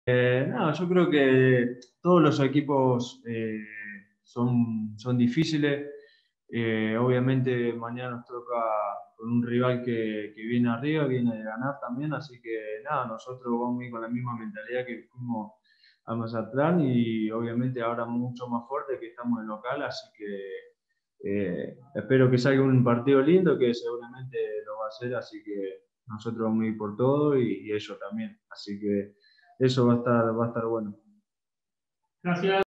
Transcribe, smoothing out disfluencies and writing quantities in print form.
No, yo creo que todos los equipos son difíciles. Obviamente mañana nos toca con un rival que viene arriba, viene de ganar también, así que nada, nosotros vamos a ir con la misma mentalidad que fuimos a Mazatlán y obviamente ahora mucho más fuerte que estamos en local, así que espero que salga un partido lindo, que seguramente lo va a hacer, así que nosotros vamos a ir por todo y ellos también, así que eso va a estar bueno. Gracias.